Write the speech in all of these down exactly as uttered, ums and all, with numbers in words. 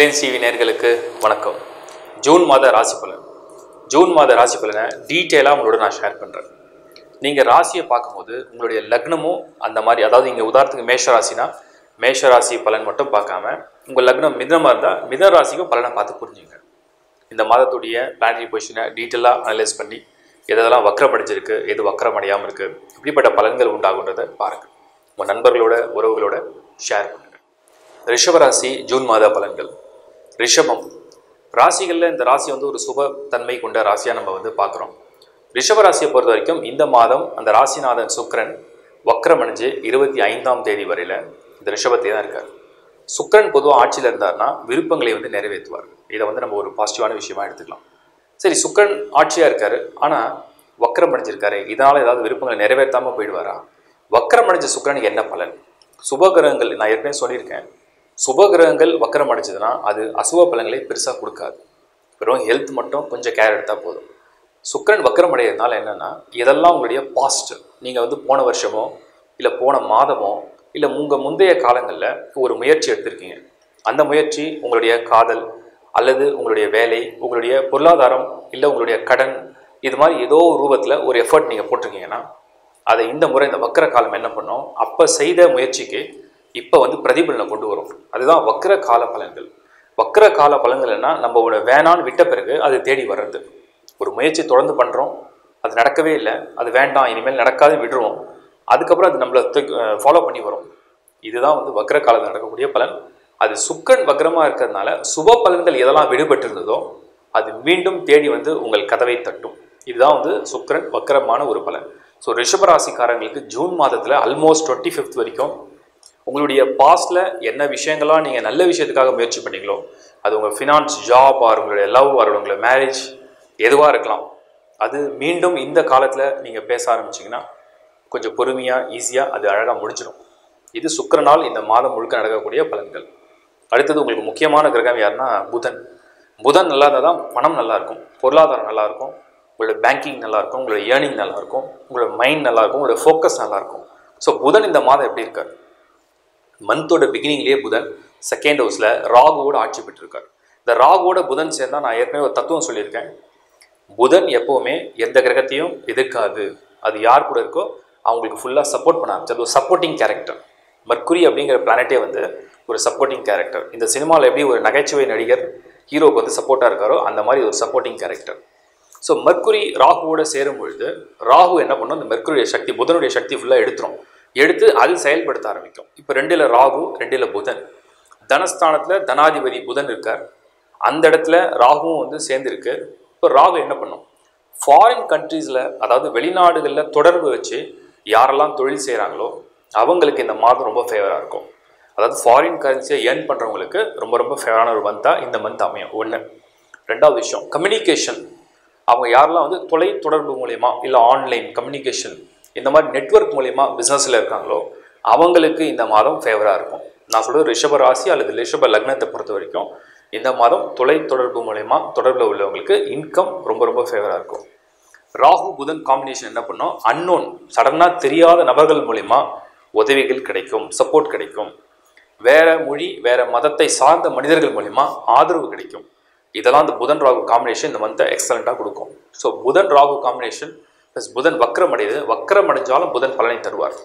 Reliance TV நேயர்களுக்கு வணக்கம். June மாத ராசி பலன். ஜூன் மாத ராசி பலனை டீட்டெயிலாக உங்களோட நான் ஷேர் பண்ணுறேன். நீங்கள் ராசியை பார்க்கும்போது உங்களுடைய லக்னமும் அந்த மாதிரி, அதாவது இங்கே உதாரணத்துக்கு மேஷ ராசினா மேஷ ராசி பலன் மட்டும் பார்க்காம உங்கள் லக்னம் மிதமாக இருந்தால் மித ராசிக்கும் பலனை பார்த்து புரிஞ்சுங்க. இந்த மாதத்துடைய பிளானரி பொசிஷனை டீட்டெயிலாக அனலைஸ் பண்ணி எதெல்லாம் வக்கரமடைஞ்சிருக்கு, எது வக்கரமடையாமல் இருக்குது, இப்படிப்பட்ட பலன்கள் உண்டாகுன்றதை பாருங்கள். உங்கள் நண்பர்களோட உறவுகளோட ஷேர் பண்ணுங்கள். ரிஷபராசி ஜூன் மாத பலன்கள். ரிஷபம் ராசிகளில் இந்த ராசி வந்து ஒரு சுப தன்மை கொண்ட ராசியாக நம்ம வந்து பார்க்குறோம். ரிஷபராசியை பொறுத்த வரைக்கும் இந்த மாதம் அந்த ராசிநாதன் சுக்கிரன் வக்கரமடைஞ்சு இருபத்தி ஐந்தாம் தேதி வரையில் இந்த ரிஷபத்தை தான் இருக்கார். சுக்கிரன் பொதுவாக ஆட்சியில் இருந்தார்னா விருப்பங்களை வந்து நிறைவேற்றுவார். இதை வந்து நம்ம ஒரு பாசிட்டிவான விஷயமா எடுத்துக்கலாம். சரி, சுக்கிரன் ஆட்சியாக இருக்கார், ஆனால் வக்கரமடைஞ்சிருக்காரு, இதனால் ஏதாவது விருப்பங்களை நிறைவேற்றாமல் போயிடுவாரா? வக்கரமடைஞ்ச சுக்கிரனுக்கு என்ன பலன்? சுபகிரகங்கள், நான் ஏற்கனவே சொல்லியிருக்கேன், சுபகிரகங்கள் வக்கரம் அடைச்சதுன்னா அது அசுப பலன்களை பெருசாக கொடுக்காது. வெறும் ஹெல்த் மட்டும் கொஞ்சம் கேர் எடுத்தால் போதும். சுக்கிரன் வக்கரம் அடைகிறதுனால என்னென்னா, இதெல்லாம் உங்களுடைய பாஸ்ட், நீங்கள் வந்து போன வருஷமோ இல்லை போன மாதமோ இல்லை உங்கள் முந்தைய காலங்களில் ஒரு முயற்சி எடுத்திருக்கீங்க. அந்த முயற்சி உங்களுடைய காதல் அல்லது உங்களுடைய வேலை, உங்களுடைய பொருளாதாரம் இல்லை உங்களுடைய கடன், இது மாதிரி ஏதோ ஒரு ரூபத்தில் ஒரு எஃபர்ட் நீங்கள் போட்டிருக்கீங்கன்னா அதை இந்த முறை இந்த வக்கர காலம் என்ன பண்ணோம், அப்போ செய்த முயற்சிக்கு இப்போ வந்து பிரதிபலனை கொண்டு வரும். அதுதான் வக்கர கால பலன்கள். வக்கர கால பலன்கள்னா நம்மளோட வேணான்னு விட்ட பிறகு அது தேடி வர்றது. ஒரு முயற்சி தொடர்ந்து பண்ணுறோம், அது நடக்கவே இல்லை, அது வேண்டாம் இனிமேல் நடக்காது விடுறோம், அதுக்கப்புறம் அது நம்மளை ஃபாலோ பண்ணி வரும். இதுதான் வந்து வக்கர காலத்தில் நடக்கக்கூடிய பலன். அது சுக்கிரன் வக்கரமாக இருக்கிறதுனால சுப பலன்கள் எதெல்லாம் விடுபட்டு இருந்ததோ அது மீண்டும் தேடி வந்து உங்கள் கதவை தட்டும். இதுதான் வந்து சுக்கிரன் வக்கரமான ஒரு பலன். ஸோ ரிஷபராசிக்காரங்களுக்கு ஜூன் மாதத்தில் ஆல்மோஸ்ட் டுவெண்ட்டி ஃபிஃப்த் வரைக்கும் உங்களுடைய பாஸ்டில் என்ன விஷயங்கள்லாம் நீங்கள் நல்ல விஷயத்துக்காக முயற்சி பண்ணீங்களோ, அது உங்கள் ஃபினான்ஸ், ஜாப், ஆர் உங்களுடைய லவ், ஆர் உங்களுடைய மேரேஜ் எதுவாக இருக்கலாம், அது மீண்டும் இந்த காலத்தில் நீங்கள் பேச ஆரம்பிச்சிங்கன்னா கொஞ்சம் பொறுமையாக ஈஸியாக அது அழகாக முடிஞ்சிடும். இது சுக்கிரனால் இந்த மாதம் முழுக்க நடக்கக்கூடிய பலன்கள். அடுத்தது உங்களுக்கு முக்கியமான கிரகம் யாருன்னா புதன். புதன் நல்லா இருந்தால் தான் பணம் நல்லாயிருக்கும், பொருளாதாரம் நல்லாயிருக்கும், உங்களோட பேங்கிங் நல்லாயிருக்கும், உங்களோட ஏர்னிங் நல்லாயிருக்கும், உங்களோட மைண்ட் நல்லாயிருக்கும், உங்களோட ஃபோக்கஸ் நல்லாயிருக்கும். ஸோ புதன் இந்த மாதம் எப்படி இருக்கார்? மந்தோட பிகினிங்லேயே புதன் செகண்ட் ஹவுஸில் ராகுவோட ஆட்சி பெற்றிருக்கார். இந்த ராகுவோட புதன் சேர்ந்தால், நான் ஏற்கனவே ஒரு தத்துவம் சொல்லியிருக்கேன், புதன் எப்போவுமே எந்த கிரகத்தையும் எதிர்க்காது. அது யார் கூட இருக்கோ அவங்களுக்கு ஃபுல்லாக சப்போர்ட் பண்ண ஆரம்பிச்சு. அது ஒரு சப்போர்ட்டிங் கேரக்டர். மர்க்குரி அப்படிங்கிற பிளானட்டே வந்து ஒரு சப்போர்ட்டிங் கேரக்டர். இந்த சினிமாவில் எப்படி ஒரு நகைச்சுவை நடிகர் ஹீரோக்கு வந்து சப்போர்ட்டாக இருக்காரோ அந்த மாதிரி ஒரு சப்போர்ட்டிங் கேரக்டர். ஸோ மர்க்குரி ராகுவோட சேரும் பொழுது ராகு என்ன பண்ணும், இந்த மர்க்குரிய சக்தி, புதனுடைய சக்தி ஃபுல்லாக எடுத்துரும். எடுத்து அது செயல்படுத்த ஆரம்பிக்கும். இப்போ ரெண்டில் ராகு, ரெண்டில் புதன். தனஸ்தானத்தில் தனாதிபதி புதன் இருக்கார், அந்த இடத்துல ராகுவும் வந்து சேர்ந்துருக்கு. இப்போ ராகு என்ன பண்ணும், ஃபாரின் கண்ட்ரீஸில், அதாவது வெளிநாடுகளில் தொடர்பு வச்சு யாரெல்லாம் தொழில் செய்கிறாங்களோ அவங்களுக்கு இந்த மாதம் ரொம்ப ஃபேவராக இருக்கும். அதாவது ஃபாரின் கரன்சியை ஏர்ன் பண்ணுறவங்களுக்கு ரொம்ப ரொம்ப ஃபேவரான ஒரு மந்தாக இந்த மந்த் அமையும். ஒன்று. ரெண்டாவது விஷயம், கம்யூனிகேஷன். அவங்க யாரெல்லாம் வந்து தொலை தொடர்பு மூலயமா இல்லை ஆன்லைன் கம்யூனிகேஷன் இந்த மாதிரி நெட்வொர்க் மூலயமா பிஸ்னஸில் இருக்காங்களோ அவங்களுக்கு இந்த மாதம் ஃபேவராக இருக்கும். நான் சொல்கிறது ரிஷப ராசி அல்லது ரிஷப லக்னத்தை பொறுத்த வரைக்கும் இந்த மாதம் தொலை தொடர்பு மூலயமா தொடர்பில் உள்ளவங்களுக்கு இன்கம் ரொம்ப ரொம்ப ஃபேவராக இருக்கும். ராகு புதன் காம்பினேஷன் என்ன பண்ணும், அன்னோன், சடனாக தெரியாத நபர்கள் மூலயமா உதவிகள் கிடைக்கும், சப்போர்ட் கிடைக்கும். வேற மொழி, வேற மதத்தை சார்ந்த மனிதர்கள் மூலயமா ஆதரவு கிடைக்கும். இதெல்லாம் இந்த புதன் ராகு காம்பினேஷன் இந்த மந்த்தை எக்ஸலண்ட்டாக கொடுக்கும். ஸோ புதன் ராகு காம்பினேஷன் ப்ளஸ் புதன் வக்கரம் அடையுது. வக்கரம் அடைஞ்சாலும் புதன் பலனை தருவார்.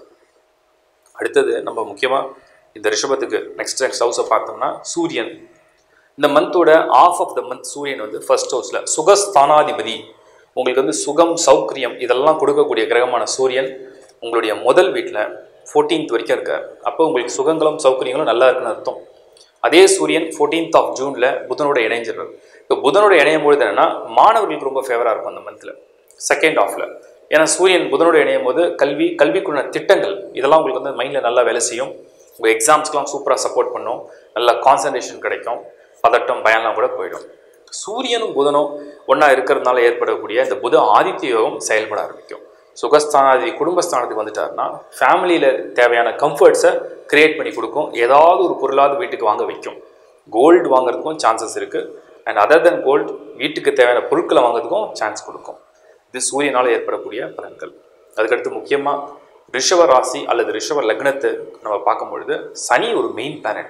அடுத்தது நம்ம முக்கியமாக இந்த ரிஷபத்துக்கு நெக்ஸ்ட் நெக்ஸ்ட் ஹவுஸை பார்த்தோம்னா சூரியன். இந்த மந்தோட ஆஃப் ஆஃப் த மந்த் சூரியன் வந்து ஃபர்ஸ்ட் ஹவுஸில் சுகஸ்தானாதிபதி. உங்களுக்கு வந்து சுகம், சௌக்கிரியம் இதெல்லாம் கொடுக்கக்கூடிய கிரகமான சூரியன் உங்களுடைய முதல் வீட்டில் ஃபோர்டீன்த் வரைக்கும் இருக்கார். அப்போ உங்களுக்கு சுகங்களும் சௌகரியங்களும் நல்லா இருக்குன்னு அர்த்தம். அதே சூரியன் ஃபோர்டீன்த் ஆஃப் ஜூனில் புதனோட இணைஞ்சிடுறாரு. இப்போ புதனோட இணையும் பொழுது என்னென்னா மாணவர்களுக்கு ரொம்ப ஃபேவராக இருக்கும் அந்த மந்தில் செகண்ட் ஆஃபில். ஏன்னா சூரியன் புதனோட இணையும் போது கல்வி, கல்விக்குள்ள திட்டங்கள் இதெல்லாம் உங்களுக்கு வந்து மைண்டில் நல்லா வேலை செய்யும். உங்கள் எக்ஸாம்ஸ்க்கெலாம் சூப்பராக சப்போர்ட் பண்ணும், நல்லா கான்சன்ட்ரேஷன் கிடைக்கும், பதட்டம் பயம்லாம் கூட போயிடும். சூரியனும் புதனும் ஒன்றா இருக்கிறதுனால ஏற்படக்கூடிய இந்த புத ஆதித்ய யோகம் செயல்பட ஆரம்பிக்கும். சுகஸ்தானாதி குடும்பஸ்தானத்துக்கு வந்துட்டாருன்னா ஃபேமிலியில் தேவையான கம்ஃபர்ட்ஸை க்ரியேட் பண்ணி கொடுக்கும். ஏதாவது ஒரு பொருளாவது வீட்டுக்கு வாங்க வைக்கும். கோல்டு வாங்குறதுக்கும் சான்சஸ் இருக்குது. அண்ட் அதர் தென் கோல்டு வீட்டுக்கு தேவையான பொருட்களை வாங்குறதுக்கும் சான்ஸ் கொடுக்கும். இது சூரியனால் ஏற்படக்கூடிய பலன்கள். அதுக்கடுத்து முக்கியமாக ரிஷப ராசி அல்லது ரிஷப லக்னத்தை நம்ம பார்க்கும்பொழுது சனி ஒரு மெயின் பிளானட்.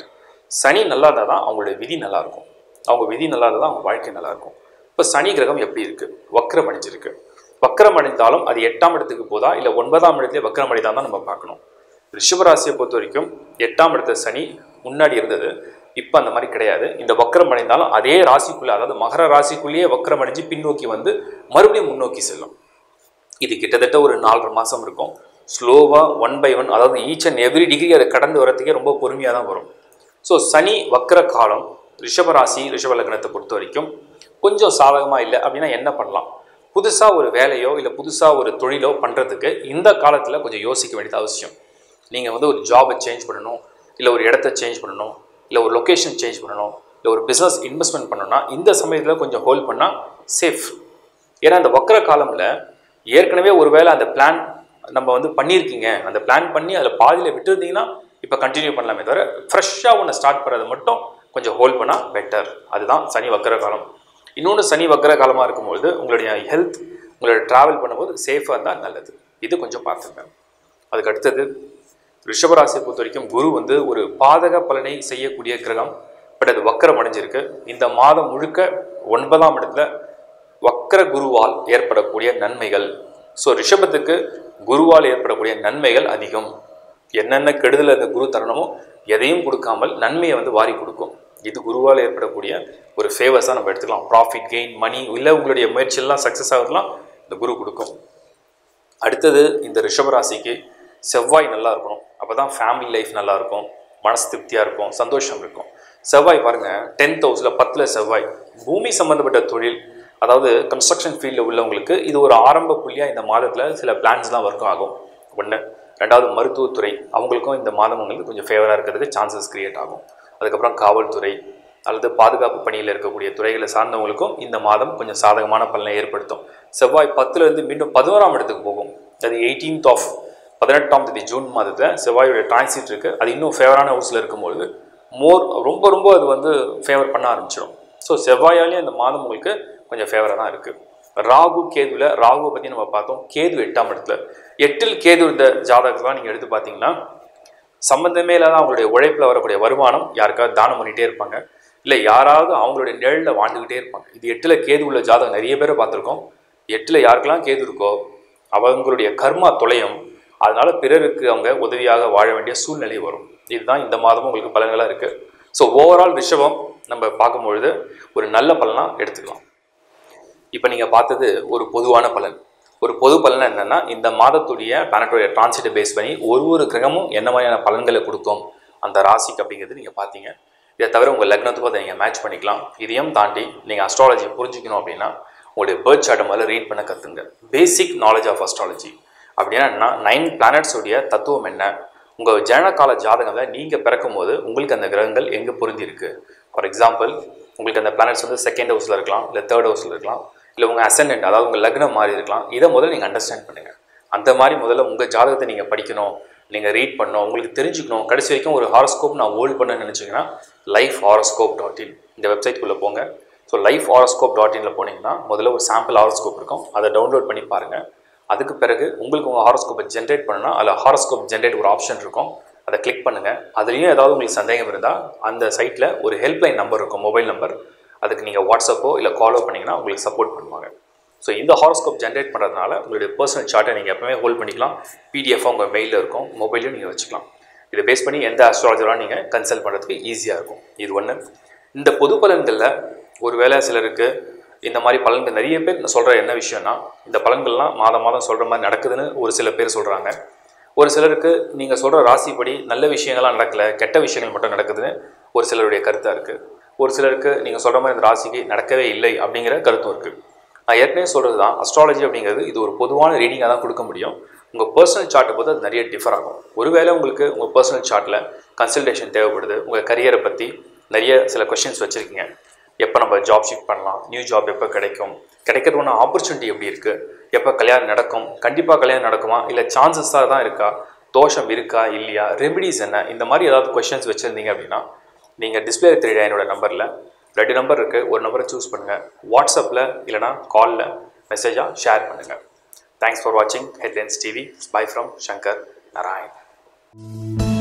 சனி நல்லா இருந்தால் தான் அவங்களுடைய விதி நல்லாயிருக்கும். அவங்க விதி நல்லா இருந்தால் தான் அவங்க வாழ்க்கை நல்லாயிருக்கும். இப்போ சனி கிரகம் எப்படி இருக்குது? வக்ரம் அடைஞ்சிருக்கு. வக்ரம் அடைந்தாலும் அது எட்டாம் இடத்துக்கு போதா இல்லை ஒன்பதாம் இடத்துல வக்ரம் அடைதான் தான் நம்ம பார்க்கணும். ரிஷபராசியை பொறுத்த வரைக்கும் எட்டாம் இடத்துல சனி முன்னாடி இருந்தது, இப்போ அந்த மாதிரி கிடையாது. இந்த வக்ரம் அடைந்தாலும் அதே ராசிக்குள்ளே, அதாவது மகர ராசிக்குள்ளேயே வக்ரம் அடைஞ்சு பின்னோக்கி வந்து மறுபடியும் முன்னோக்கி செல்லும். இது கிட்டத்தட்ட ஒரு நாலரை மாதம் இருக்கும். ஸ்லோவாக ஒன் பை ஒன், அதாவது ஈச் அண்ட் எவ்ரி டிகிரி அதை கடந்து வரத்துக்கே ரொம்ப பொறுமையாக தான் வரும். ஸோ சனி வக்ர காலம் ரிஷபராசி ரிஷப லக்னத்தை பொறுத்த வரைக்கும் கொஞ்சம் சாதகமாக இல்லை அப்படின்னா என்ன பண்ணலாம்? புதுசாக ஒரு வேலையோ இல்லை புதுசாக ஒரு தொழிலோ பண்ணுறதுக்கு இந்த காலத்தில் கொஞ்சம் யோசிக்க வேண்டியது அவசியம். நீங்கள் வந்து ஒரு ஜாபை சேஞ்ச் பண்ணணும், இல்லை ஒரு இடத்த சேஞ்ச் பண்ணணும், இல்லை ஒரு லொக்கேஷன் சேஞ்ச் பண்ணணும், இல்லை ஒரு பிஸ்னஸ் இன்வெஸ்ட்மெண்ட் பண்ணணும்னா இந்த சமயத்தில் கொஞ்சம் ஹோல்ட் பண்ணால் சேஃப். ஏன்னா அந்த வக்ர காலமில் ஏற்கனவே ஒரு வேளை அந்த பிளான் நம்ம வந்து பண்ணியிருக்கீங்க, அந்த பிளான் பண்ணி அதில் பாதியில் விட்டுருந்தீங்கன்னா இப்போ கண்டினியூ பண்ணலாமே தவிர ஃப்ரெஷ்ஷாக ஒன்று ஸ்டார்ட் பண்ணுறது மட்டும் கொஞ்சம் ஹோல்ட் பண்ணால் பெட்டர். அதுதான் சனி வக்ர காலம். இன்னொன்று சனி வக்ர காலமாக இருக்கும்பொழுது உங்களுடைய ஹெல்த், உங்களோட ட்ராவல் பண்ணும்போது சேஃபாக இருந்தால் நல்லது. இது கொஞ்சம் பார்த்துங்க. அதுக்கு அடுத்தது ரிஷபராசியை பொறுத்த வரைக்கும் குரு வந்து ஒரு பாதக பலனை செய்யக்கூடிய கிரகம். பட் அது வக்ரம் அடைஞ்சிருக்கு. இந்த மாதம் முழுக்க ஒன்பதாம் இடத்துல வக்ர குருவால் ஏற்படக்கூடிய நன்மைகள். ஸோ ரிஷபத்துக்கு குருவால் ஏற்படக்கூடிய நன்மைகள் அதிகம். என்னென்ன கெடுதல் அந்த குரு தரணுமோ எதையும் கொடுக்காமல் நன்மையை வந்து வாரி கொடுக்கும். இது குருவால் ஏற்படக்கூடிய ஒரு ஃபேவர்ஸாக நம்ம எடுத்துக்கலாம். ப்ராஃபிட், கெயின், மணி, இல்லை உங்களுடைய முயற்சியெல்லாம் சக்ஸஸ் ஆகலாம் இந்த குரு கொடுக்கும். அடுத்தது இந்த ரிஷபராசிக்கு செவ்வாய் நல்லா இருக்கணும். அப்போ தான் ஃபேமிலி லைஃப் நல்லாயிருக்கும், மனசு திருப்தியாக இருக்கும், சந்தோஷம் இருக்கும். செவ்வாய் பாருங்கள், டென்த் ஹவுஸில் பத்தில் செவ்வாய். பூமி சம்மந்தப்பட்ட தொழில், அதாவது கன்ஸ்ட்ரக்ஷன் ஃபீல்டில் உள்ளவங்களுக்கு இது ஒரு ஆரம்ப புள்ளியாக இந்த மாதத்தில் சில பிளான்ஸ்லாம் ஒர்க் ஆகும். ஒன்று. ரெண்டாவது மருத்துவத்துறை, அவங்களுக்கும் இந்த மாதம் உங்களுக்கு கொஞ்சம் ஃபேவராக இருக்கிறதுக்கு சான்சஸ் க்ரியேட் ஆகும். அதுக்கப்புறம் காவல்துறை அல்லது பாதுகாப்பு பணியில் இருக்கக்கூடிய துறைகளை சார்ந்தவங்களுக்கும் இந்த மாதம் கொஞ்சம் சாதகமான பலனை ஏற்படுத்தும். செவ்வாய் பத்துலேருந்து மீண்டும் பதினோராம் இடத்துக்கு போகும். அது எயிட்டீன்த் ஆஃப் பதினெட்டாம் தேதி ஜூன் மாதத்தில் செவ்வாயோடைய டிரான்சிட் இருக்குது. அது இன்னும் ஃபேவரான ஹவுஸில் இருக்கும்பொழுது மோர் ரொம்ப ரொம்ப அது வந்து ஃபேவர் பண்ண ஆரம்பிச்சிடும். ஸோ செவ்வாயாலேயும் இந்த மாதம் உங்களுக்கு கொஞ்சம் ஃபேவராக தான் இருக்குது. ராகு கேதுவில், ராகுவை பற்றி நம்ம பார்த்தோம். கேது எட்டாம் இடத்துல, எட்டில் கேது இந்த ஜாதகத்தெலாம் நீங்கள் எடுத்து பார்த்தீங்கன்னா சம்மந்தமே இல்லாத அவங்களுடைய உழைப்பில் வரக்கூடிய வருமானம் யாருக்காவது தானம் பண்ணிகிட்டே இருப்பாங்க, இல்லை யாராவது அவங்களுடைய நிழலில் வாழ்ந்துக்கிட்டே இருப்பாங்க. இது எட்டில் கேது உள்ள ஜாதகம் நிறைய பேரை பார்த்துருக்கோம். எட்டில் யாருக்கெல்லாம் கேது இருக்கோ அவங்களுடைய கர்மா தொலையும். அதனால் பிறருக்கு அவங்க உதவியாக வாழ வேண்டிய சூழ்நிலை வரும். இதுதான் இந்த மாதமும் உங்களுக்கு பலன்களாக இருக்குது. ஸோ ஓவரால் ரிஷபம் நம்ம பார்க்கும்பொழுது ஒரு நல்ல பலனாக எடுத்துக்கலாம். இப்போ நீங்கள் பார்த்தது ஒரு பொதுவான பலன். ஒரு பொது பலன் என்னென்னா, இந்த மாதத்துடைய பிளானட்டோடைய டிரான்சிட்டை பேஸ் பண்ணி ஒரு ஒரு கிரகமும் என்ன மாதிரியான பலன்களை கொடுக்கும் அந்த ராசிக்கு அப்படிங்கிறது நீங்கள் பார்த்தீங்க. இதை தவிர உங்கள் லக்னத்துக்கும் அதை நீங்கள் மேட்ச் பண்ணிக்கலாம். இதையும் தாண்டி நீங்கள் அஸ்ட்ராலஜி புரிஞ்சிக்கணும் அப்படின்னா உங்களுடைய பேர்த் சார்ட்டை முதல்ல ரீட் பண்ண கற்றுங்க. பேசிக் நாலேஜ் ஆஃப் அஸ்ட்ராலஜி அப்படின்னா என்ன, நைன் பிளானட்ஸுடைய தத்துவம் என்ன, உங்கள் ஜனனகால ஜாதகத்தில் நீங்கள் பிறக்கும் போது உங்களுக்கு அந்த கிரகங்கள் எங்கே பொருந்தி இருக்குது. ஃபார் எக்ஸாம்பிள், உங்களுக்கு அந்த பிளானட்ஸ் வந்து செகண்ட் ஹவுஸில் இருக்கலாம், இல்லை தேர்ட் ஹவுஸில் இருக்கலாம், இல்லை உங்கள் அசெண்டன்ட் அதாவது உங்கள் லக்னம் மாதிரி இருக்கலாம். இதை முதல்ல நீங்கள் அண்டர்ஸ்டாண்ட் பண்ணுங்கள். அந்த மாதிரி முதல்ல உங்கள் ஜாதகத்தை நீங்கள் படிக்கணும், நீங்கள் ரீட் பண்ணணும், உங்களுக்கு தெரிஞ்சுக்கணும். கடைசி வரைக்கும் ஒரு ஹாரோஸ்கோப் நான் ஹோல்ட் பண்ணணும்னு நினச்சிங்கன்னா லைஃப் ஹாரோஸ்கோப் டாட் இன் இந்த வெப்சைட்குள்ளே போங்க. ஸோ லைஃப் ஹாரோஸ்கோப் டாட் இனில் போனீங்கன்னா முதல்ல ஒரு சாம்பிள் ஹாரோஸ்கோப் இருக்கும், அதை டவுன்லோட் பண்ணி பாருங்கள். அதுக்கு பிறகு உங்களுக்கு உங்கள் ஹாரோஸ்கோப்பை ஜென்ரேட் பண்ணணும்னா அதில் ஹாரோஸ்கோப் ஜென்ரேட் ஒரு ஆப்ஷன் இருக்கும், அதை கிளிக் பண்ணுங்கள். அதுலேயும் ஏதாவது உங்களுக்கு சந்தேகம் இருந்தால் அந்த சைட்டில் ஒரு ஹெல்ப்லைன் நம்பர் இருக்கும், மொபைல் நம்பர். அதுக்கு நீங்கள் வாட்ஸ்அப்போ இல்லை காலோ பண்ணிங்கன்னா உங்களுக்கு சப்போர்ட் பண்ணுவாங்க. ஸோ இந்த ஹாரோஸ்கோப் ஜென்ரேட் பண்ணுறதுனால உங்களுடைய பர்சனல் சார்ட்டை நீங்கள் எப்பவுமே ஹோல்ட் பண்ணிக்கலாம். பிடிஎஃபாக உங்கள் மெயிலில் இருக்கும், மொபைலையும் நீங்கள் வச்சுக்கலாம். இதை பேஸ் பண்ணி எந்த அஸ்ட்ராலஜராக நீங்கள் கன்சல்ட் பண்ணுறதுக்கு ஈஸியாக இருக்கும். இது ஒன்று. இந்த பொது பலன்களில் ஒரு வேளை சிலருக்கு இந்த மாதிரி பலன்கள் நிறைய பேர் சொல்கிற என்ன விஷயம்னா, இந்த பலன்கள்லாம் மாதம் மாதம் சொல்கிற மாதிரி நடக்குதுன்னு ஒரு சில பேர் சொல்கிறாங்க. ஒரு சிலருக்கு நீங்கள் சொல்கிற ராசிப்படி நல்ல விஷயங்கள்லாம் நடக்கலை, கெட்ட விஷயங்கள் மட்டும் நடக்குதுன்னு ஒரு சிலருடைய கருத்தாக இருக்குது. ஒரு சிலருக்கு நீங்கள் சொல்கிற மாதிரி இந்த ராசிக்கு நடக்கவே இல்லை அப்படிங்கிற கருத்தும் இருக்குது. நான் ஏற்கனவே சொல்கிறது தான், அஸ்ட்ராலஜி அப்படிங்கிறது இது ஒரு பொதுவான ரீடிங்காக தான் கொடுக்க முடியும். உங்கள் பர்சனல் சார்ட்டை போது அது நிறைய டிஃபர் ஆகும். ஒருவேளை உங்களுக்கு உங்கள் பர்சனல் சார்ட்டில் கன்சல்டேஷன் தேவைப்படுது, உங்கள் கரியரை பற்றி நிறைய சில கொஷின்ஸ் வச்சுருக்கீங்க. எப்போ நம்ம ஜாப் ஷிஃப்ட் பண்ணலாம், நியூ ஜாப் எப்போ கிடைக்கும், கிடைக்கிறதுக்கான ஆப்பர்ச்சுனிட்டி எப்படி இருக்குது, எப்போ கல்யாணம் நடக்கும், கண்டிப்பாக கல்யாணம் நடக்குமா, இல்லை சான்சஸாக தான் இருக்கா, தோஷம் இருக்கா இல்லையா, ரெமிடிஸ் என்ன, இந்த மாதிரி ஏதாவது கொஷின்ஸ் வச்சுருந்தீங்க அப்படின்னா நீங்கள் டிஸ்பிளே தெரியுற என்னோட நம்பரில் ரெண்டு நம்பர் இருக்குது, ஒரு நம்பரை சூஸ் பண்ணுங்கள். வாட்ஸ்அப்பில் இல்லைனா காலில் மெசேஜாக ஷேர் பண்ணுங்கள். தேங்க்ஸ் ஃபார் வாட்சிங் headlines TV. Bye from Shankar Narayan.